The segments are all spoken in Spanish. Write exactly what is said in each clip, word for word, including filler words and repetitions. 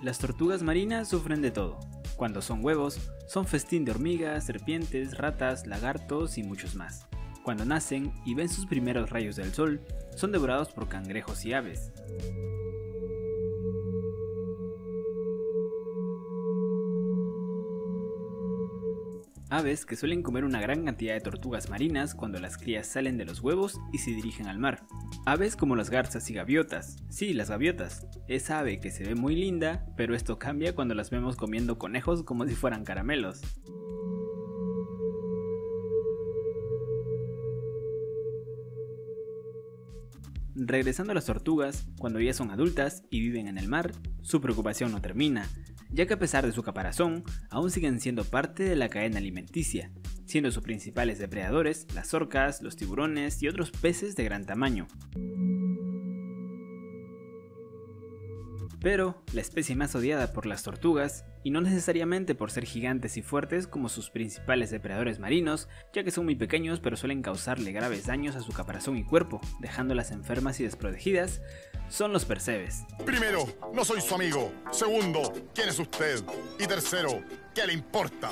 Las tortugas marinas sufren de todo. Cuando son huevos, son festín de hormigas, serpientes, ratas, lagartos y muchos más. Cuando nacen y ven sus primeros rayos del sol, son devorados por cangrejos y aves. Aves que suelen comer una gran cantidad de tortugas marinas cuando las crías salen de los huevos y se dirigen al mar. Aves como las garzas y gaviotas. Sí, las gaviotas. Esa ave que se ve muy linda, pero esto cambia cuando las vemos comiendo conejos como si fueran caramelos. Regresando a las tortugas, cuando ya son adultas y viven en el mar, su preocupación no termina, ya que a pesar de su caparazón, aún siguen siendo parte de la cadena alimenticia, siendo sus principales depredadores las orcas, los tiburones y otros peces de gran tamaño. Pero la especie más odiada por las tortugas, y no necesariamente por ser gigantes y fuertes como sus principales depredadores marinos, ya que son muy pequeños pero suelen causarle graves daños a su caparazón y cuerpo, dejándolas enfermas y desprotegidas, son los percebes. Primero, no soy su amigo. Segundo, ¿quién es usted? Y tercero, ¿qué le importa?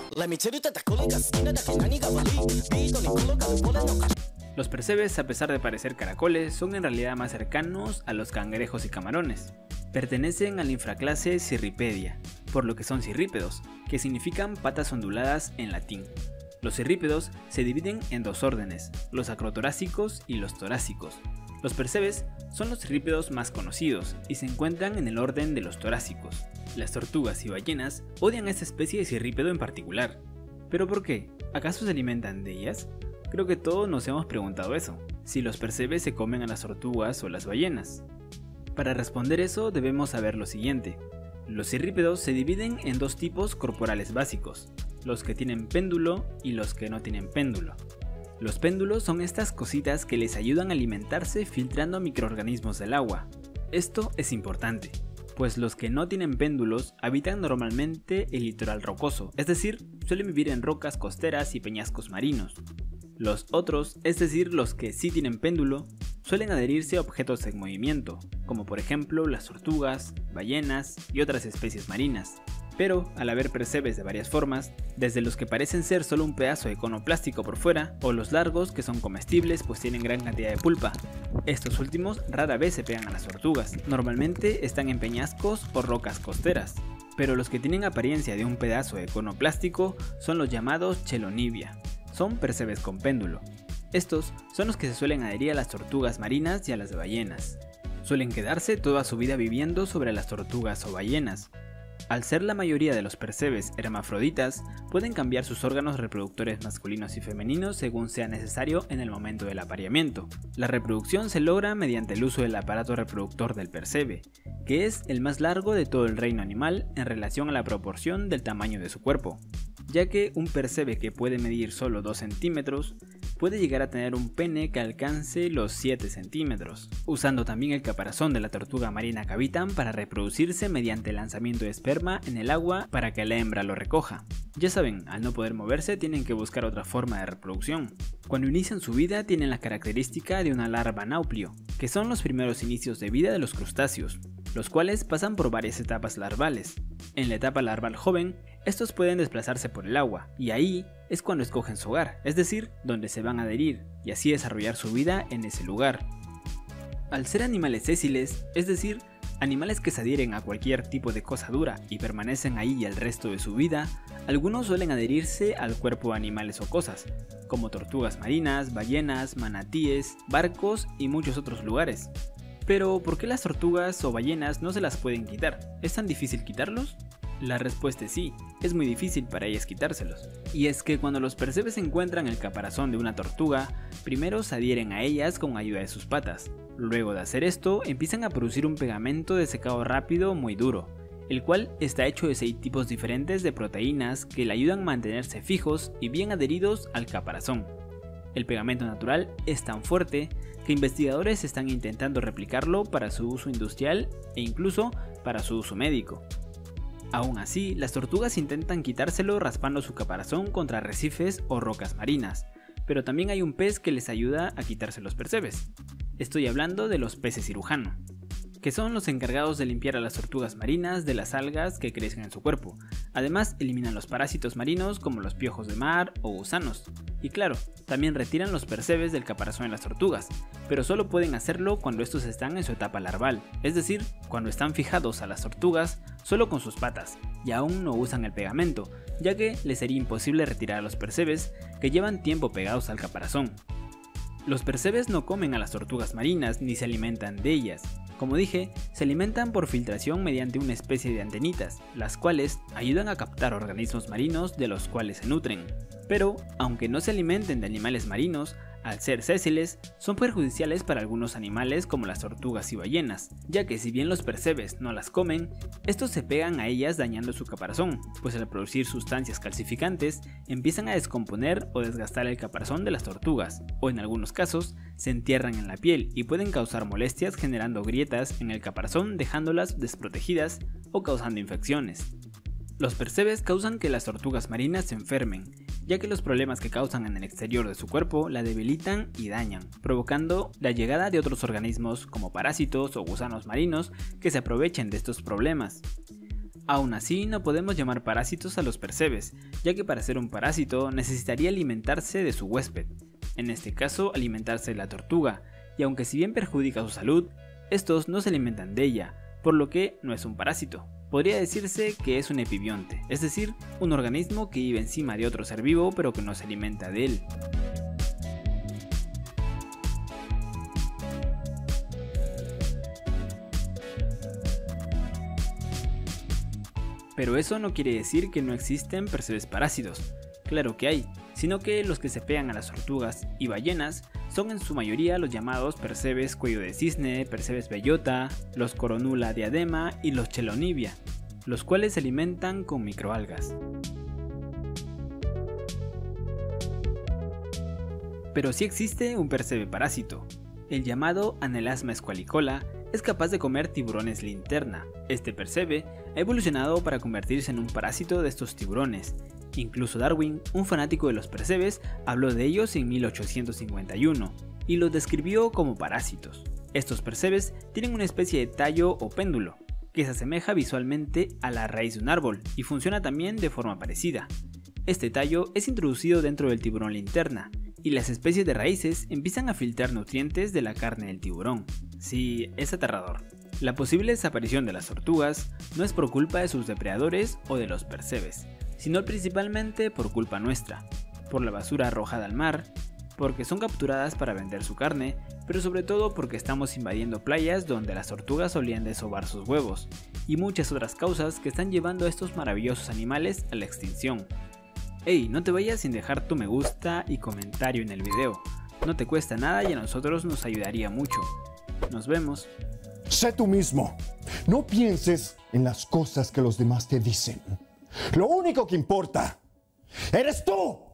Los percebes, a pesar de parecer caracoles, son en realidad más cercanos a los cangrejos y camarones. Pertenecen a la infraclase Cirripedia, por lo que son cirrípedos, que significan patas onduladas en latín. Los cirrípedos se dividen en dos órdenes, los acrotorácicos y los torácicos. Los percebes son los cirrípedos más conocidos y se encuentran en el orden de los torácicos. Las tortugas y ballenas odian a esta especie de cirrípedo en particular. ¿Pero por qué? ¿Acaso se alimentan de ellas? Creo que todos nos hemos preguntado eso, si los percebes se comen a las tortugas o las ballenas. Para responder eso debemos saber lo siguiente. Los cirrípedos se dividen en dos tipos corporales básicos, los que tienen péndulo y los que no tienen péndulo. Los péndulos son estas cositas que les ayudan a alimentarse filtrando microorganismos del agua. Esto es importante, pues los que no tienen péndulos habitan normalmente el litoral rocoso, es decir, suelen vivir en rocas costeras y peñascos marinos. Los otros, es decir, los que sí tienen péndulo, suelen adherirse a objetos en movimiento, como por ejemplo las tortugas, ballenas y otras especies marinas. Pero, al haber percebes de varias formas, desde los que parecen ser solo un pedazo de cono plástico por fuera, o los largos que son comestibles pues tienen gran cantidad de pulpa. Estos últimos rara vez se pegan a las tortugas, normalmente están en peñascos o rocas costeras. Pero los que tienen apariencia de un pedazo de cono plástico son los llamados Chelonibia. Son percebes con péndulo. Estos son los que se suelen adherir a las tortugas marinas y a las ballenas. Suelen quedarse toda su vida viviendo sobre las tortugas o ballenas. Al ser la mayoría de los percebes hermafroditas, pueden cambiar sus órganos reproductores masculinos y femeninos según sea necesario en el momento del apareamiento. La reproducción se logra mediante el uso del aparato reproductor del percebe, que es el más largo de todo el reino animal en relación a la proporción del tamaño de su cuerpo, ya que un percebe que puede medir solo dos centímetros puede llegar a tener un pene que alcance los siete centímetros, usando también el caparazón de la tortuga marina que habitan para reproducirse mediante el lanzamiento de esperma en el agua para que la hembra lo recoja. Ya saben, al no poder moverse tienen que buscar otra forma de reproducción. Cuando inician su vida tienen la característica de una larva nauplio, que son los primeros inicios de vida de los crustáceos, los cuales pasan por varias etapas larvales. En la etapa larval joven, estos pueden desplazarse por el agua, y ahí es cuando escogen su hogar, es decir, donde se van a adherir, y así desarrollar su vida en ese lugar. Al ser animales sésiles, es decir, animales que se adhieren a cualquier tipo de cosa dura y permanecen ahí el resto de su vida, algunos suelen adherirse al cuerpo de animales o cosas, como tortugas marinas, ballenas, manatíes, barcos y muchos otros lugares. Pero, ¿por qué las tortugas o ballenas no se las pueden quitar? ¿Es tan difícil quitarlos? La respuesta es sí, es muy difícil para ellas quitárselos. Y es que cuando los percebes encuentran el caparazón de una tortuga, primero se adhieren a ellas con ayuda de sus patas. Luego de hacer esto, empiezan a producir un pegamento de secado rápido muy duro, el cual está hecho de seis tipos diferentes de proteínas que le ayudan a mantenerse fijos y bien adheridos al caparazón. El pegamento natural es tan fuerte que investigadores están intentando replicarlo para su uso industrial e incluso para su uso médico. Aún así, las tortugas intentan quitárselo raspando su caparazón contra arrecifes o rocas marinas, pero también hay un pez que les ayuda a quitarse los percebes. Estoy hablando de los peces cirujano. que son los encargados de limpiar a las tortugas marinas de las algas que crecen en su cuerpo. Además, eliminan los parásitos marinos como los piojos de mar o gusanos. Y claro, también retiran los percebes del caparazón en las tortugas, pero solo pueden hacerlo cuando estos están en su etapa larval, es decir, cuando están fijados a las tortugas solo con sus patas y aún no usan el pegamento, ya que les sería imposible retirar a los percebes que llevan tiempo pegados al caparazón. Los percebes no comen a las tortugas marinas ni se alimentan de ellas. Como dije, se alimentan por filtración mediante una especie de antenitas, las cuales ayudan a captar organismos marinos de los cuales se nutren. Pero, aunque no se alimenten de animales marinos, al ser sésiles, son perjudiciales para algunos animales como las tortugas y ballenas, ya que si bien los percebes no las comen, estos se pegan a ellas dañando su caparazón, pues al producir sustancias calcificantes empiezan a descomponer o desgastar el caparazón de las tortugas, o en algunos casos se entierran en la piel y pueden causar molestias generando grietas en el caparazón dejándolas desprotegidas o causando infecciones. Los percebes causan que las tortugas marinas se enfermen, ya que los problemas que causan en el exterior de su cuerpo la debilitan y dañan, provocando la llegada de otros organismos como parásitos o gusanos marinos que se aprovechen de estos problemas. Aún así, no podemos llamar parásitos a los percebes, ya que para ser un parásito necesitaría alimentarse de su huésped, en este caso alimentarse de la tortuga, y aunque si bien perjudica su salud, estos no se alimentan de ella, por lo que no es un parásito. Podría decirse que es un epibionte, es decir, un organismo que vive encima de otro ser vivo pero que no se alimenta de él. Pero eso no quiere decir que no existen percebes parásitos. Claro que hay, sino que los que se pegan a las tortugas y ballenas son en su mayoría los llamados percebes cuello de cisne, percebes bellota, los coronula diadema y los chelonibia, los cuales se alimentan con microalgas. Pero sí existe un percebe parásito. El llamado Anelasma esqualicola es capaz de comer tiburones linterna. Este percebe ha evolucionado para convertirse en un parásito de estos tiburones. Incluso Darwin, un fanático de los percebes, habló de ellos en mil ochocientos cincuenta y uno y los describió como parásitos. Estos percebes tienen una especie de tallo o péndulo, que se asemeja visualmente a la raíz de un árbol y funciona también de forma parecida. Este tallo es introducido dentro del tiburón linterna, y las especies de raíces empiezan a filtrar nutrientes de la carne del tiburón. Sí, es aterrador. La posible desaparición de las tortugas no es por culpa de sus depredadores o de los percebes, sino principalmente por culpa nuestra, por la basura arrojada al mar, porque son capturadas para vender su carne, pero sobre todo porque estamos invadiendo playas donde las tortugas solían desovar sus huevos, y muchas otras causas que están llevando a estos maravillosos animales a la extinción. Hey, no te vayas sin dejar tu me gusta y comentario en el video, no te cuesta nada y a nosotros nos ayudaría mucho. Nos vemos. Sé tú mismo, no pienses en las cosas que los demás te dicen. Lo único que importa eres tú.